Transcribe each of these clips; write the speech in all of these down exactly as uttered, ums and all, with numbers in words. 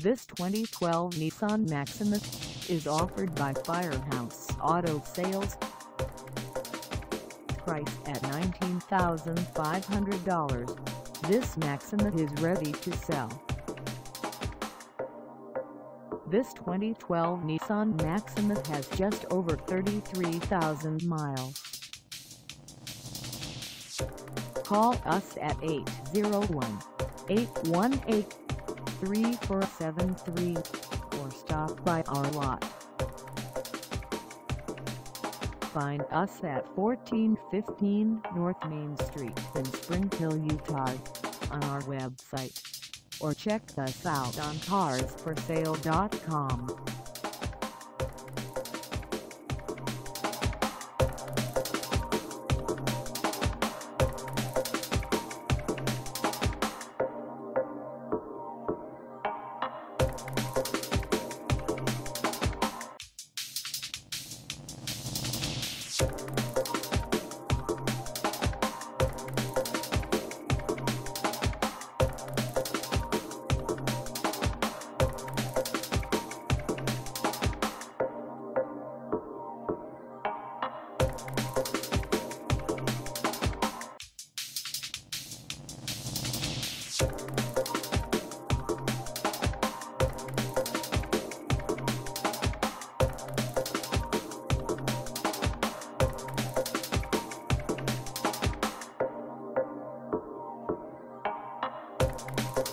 This twenty twelve Nissan Maxima is offered by Firehouse Auto Sales. Priced at nineteen thousand five hundred dollars, this Maxima is ready to sell. This twenty twelve Nissan Maxima has just over thirty-three thousand miles. Call us at eight zero one, eight one eight, three four seven three or stop by our lot. Find us at fourteen fifteen North Main Street in Springville, Utah, on our website, or check us out on cars for sale dot com.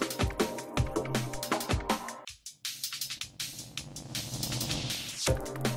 You